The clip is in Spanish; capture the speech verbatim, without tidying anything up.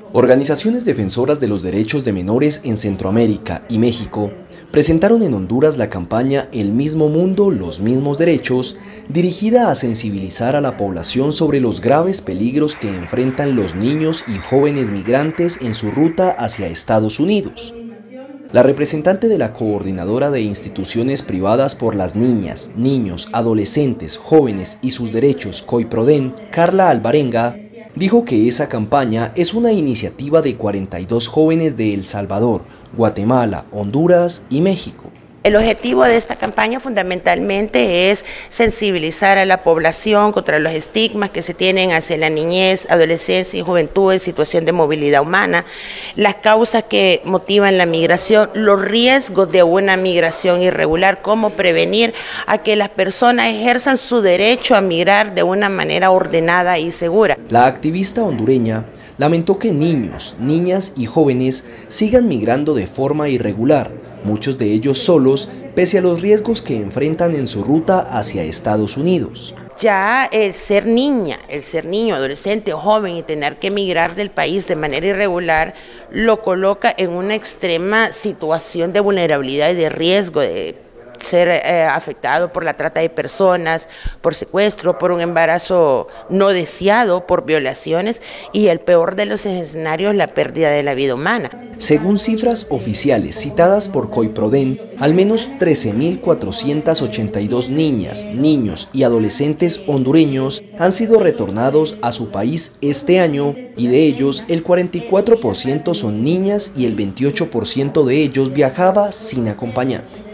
Organizaciones defensoras de los derechos de menores en Centroamérica y México presentaron en Honduras la campaña El mismo mundo, los mismos derechos, dirigida a sensibilizar a la población sobre los graves peligros que enfrentan los niños y jóvenes migrantes en su ruta hacia Estados Unidos. La representante de la Coordinadora de Instituciones Privadas por las Niñas, Niños, Adolescentes, Jóvenes y sus Derechos, COIPRODEN, Carla Alvarenga, dijo que esa campaña es una iniciativa de cuarenta y dos jóvenes de El Salvador, Guatemala, Honduras y México. El objetivo de esta campaña fundamentalmente es sensibilizar a la población contra los estigmas que se tienen hacia la niñez, adolescencia y juventud en situación de movilidad humana, las causas que motivan la migración, los riesgos de una migración irregular, cómo prevenir a que las personas ejerzan su derecho a migrar de una manera ordenada y segura. La activista hondureña lamentó que niños, niñas y jóvenes sigan migrando de forma irregular, muchos de ellos solos, pese a los riesgos que enfrentan en su ruta hacia Estados Unidos. Ya el ser niña, el ser niño, adolescente o joven y tener que emigrar del país de manera irregular lo coloca en una extrema situación de vulnerabilidad y de riesgo de ser eh, afectado por la trata de personas, por secuestro, por un embarazo no deseado, por violaciones y el peor de los escenarios, la pérdida de la vida humana. Según cifras oficiales citadas por COIPRODEN, al menos trece mil cuatrocientas ochenta y dos niñas, niños y adolescentes hondureños han sido retornados a su país este año y de ellos el cuarenta y cuatro por ciento son niñas y el veintiocho por ciento de ellos viajaba sin acompañante.